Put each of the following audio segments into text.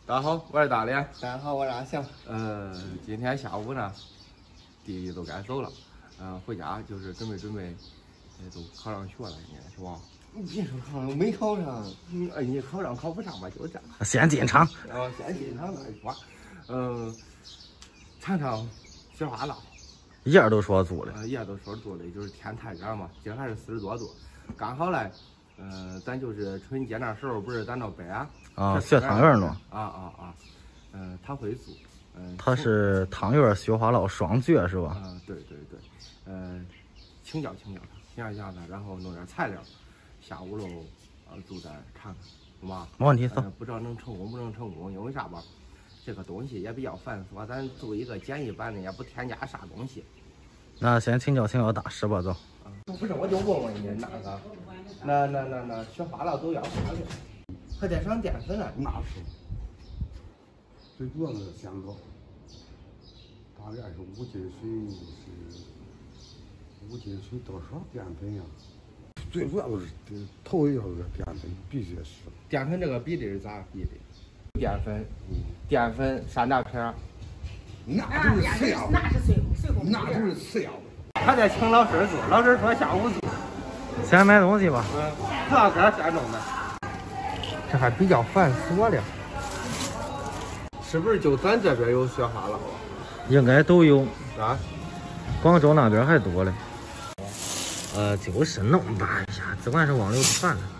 大家好，我是大脸。 大家好，我是阿翔。 今天下午呢，弟弟都该走了，回家就是准备，都考上学了，应该是吧？ 你说考上没考上？ 你考上考不上吧，就这样。 先进场。 先进场那一块。尝尝雪花酪。 爷儿都说做的。 爷都说做的，就是天太热嘛，今儿还是40多度，刚好嘞。咱就是春节那时候不是咱到北雪汤圆呢。 他会做。 它是汤圆雪花酪双绝是吧？ 对。请教他，然后弄点材料，下午喽，就再看看，好吧？ 没问题，走。 不知道能成功不能成功，因为啥吧？这个东西也比较繁琐，咱做一个简易版的，也不添加啥东西。 那先请教大师吧，走。 不是，我就问你那雪花酪都要啥的？还得上淀粉呢。 那是，最主要的是香膏，大概是5斤水5斤水多少淀粉呀？最主要的是头一要是淀粉，必须是。 淀粉这个比例是咋比的？淀粉3大片。 那就是次要， 那是碎红， 那就是次要。 还得请老师做，老师说下午做。 先买东西吧。 葡萄干先弄的。这还比较繁琐了。是不是就咱这边有雪花酪？ 应该都有。 广州那边还多嘞。就是弄吧一下，只管是往流传了。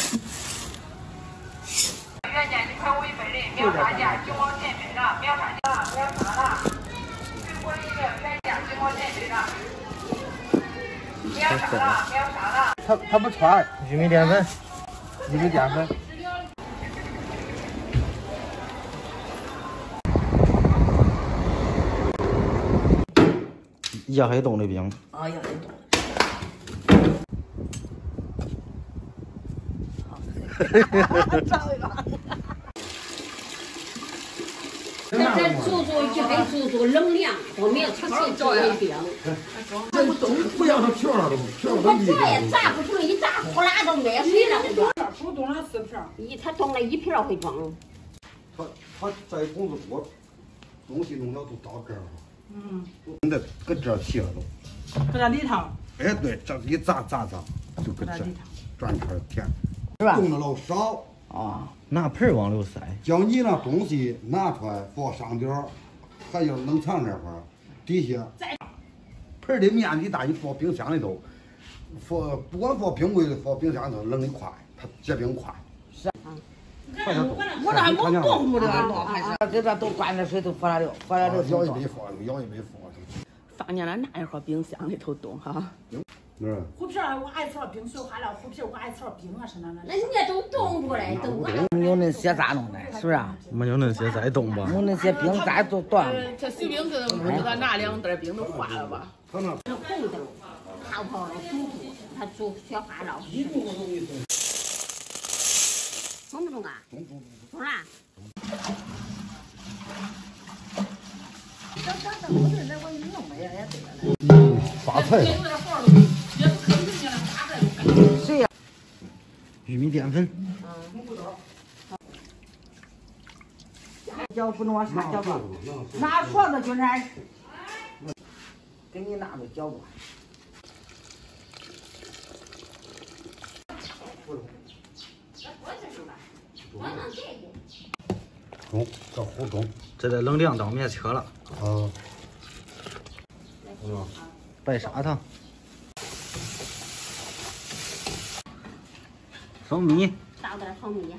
原价1块5一杯的，秒杀价9毛钱一杯的，秒杀了。苹果一个原价9毛钱一杯的，秒杀了。 它不串玉米淀粉。压黑冻的饼。 压黑冻。找一个。 这做冷凉，我们要吃做一冰。 不要它漂亮的， 我这也炸不出来，一炸呼啦都没水了。 普冻了4片。 他冻了1片会装。 他在工作锅，东西弄了都到这儿了。你得搁这提了都。 搁这里头。 哎，对，这一炸，就搁这转圈填， 是吧？ 冻的老少拿盆往里塞。 叫你那东西拿出来放上边儿，还有冷藏这块儿，底下盆的面积大，你放冰箱里头，不管放冰柜里，放冰箱里头冷得快，它结冰快。 是啊。 我这还没冻住这个冻，还是这边都灌着水都放了溜，放了溜。 舀一杯放。 放进了那一会儿冰箱里头冻哈。 虎皮儿我爱吃冰，雪花酪虎皮儿我爱吃冰啊，是那。 那人家都冻过来，都完。 没有那些咋弄的，是不是？ 没有那些再冻吧。 没有那些冰咋都断了。 这碎冰跟不知道哪2袋冰都化了吧？ 这红豆泡煮，他煮雪花酪。中不中啊？中啦。 发菜。 谁呀？ 玉米淀粉。 搅不弄往下搅吧，拿勺子就那。给你拿着搅吧。 这糊冻， 这得冷2刀面切了。白砂糖。蜂蜜。 倒点蜂蜜。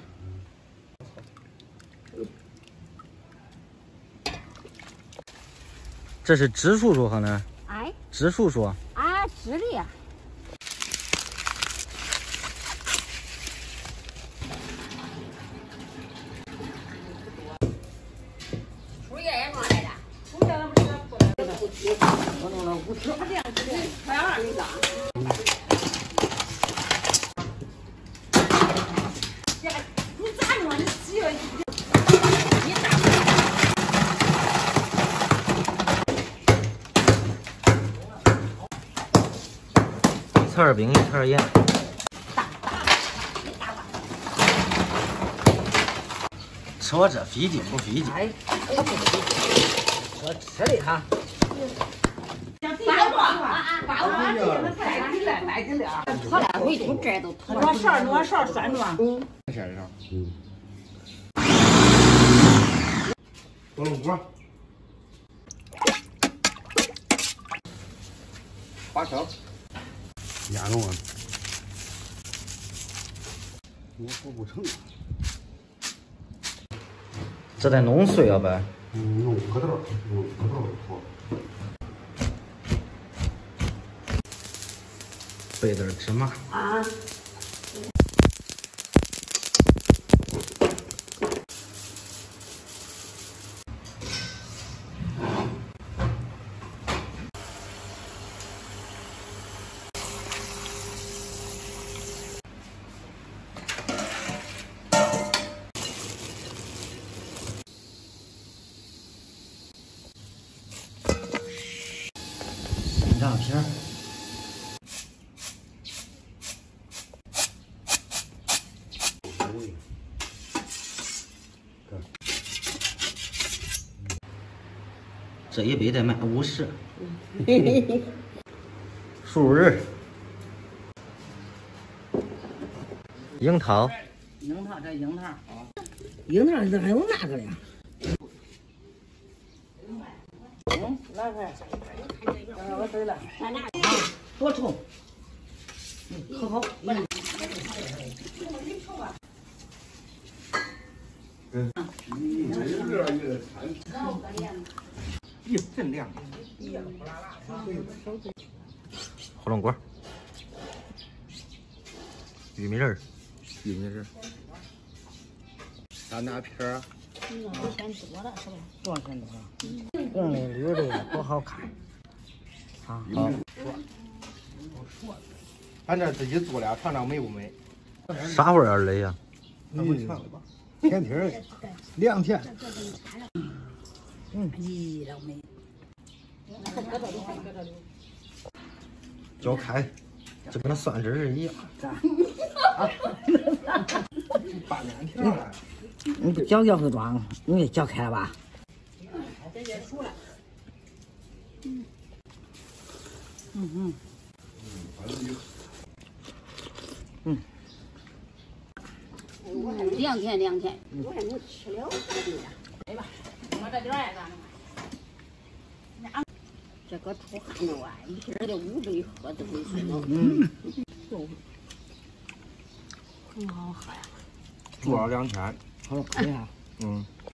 这是支叔叔喝呢？ 哎。 支叔叔。 啊，支的呀。树叶也弄来的。 树叶不是过来。 我弄了5条。 他这样子的，快让你长。你咋弄？你洗了你咋？ 一层冰，一层盐。 说这费劲不费劲？ 哎，说吃的哈。带进来， 脱了回头这都脱了。 挪勺拴住。 先生， 火龙果， 花生， 压中了，我做不成。 这得弄碎了呗。 弄疙瘩，弄疙瘩好。 备点芝麻。 啊。 生姜片儿。这一杯得卖50。树仁、樱桃、 樱桃这樱桃啊，樱桃这还有那个呀？拿开，我对了，多臭！可好？ 一阵凉。 火龙果、玉米仁儿、 玉米仁， 大拿片儿。 多少钱多少？红的绿的多好看！啊，好。 俺这自己做的，尝尝美不美？ 啥味儿儿嘞呀？ 那不尝了吧？甜甜的，凉甜。 咦，老美。 搅开，就跟那蒜汁儿一样。 拌面条。 你不搅会装，你给搅开了吧？ 凉甜凉甜，我还没吃了。来吧，我这点儿这个出汗了啊，一天得5杯喝都不行。很好喝呀。 多少2天？ 好了，可以啊。 嗯。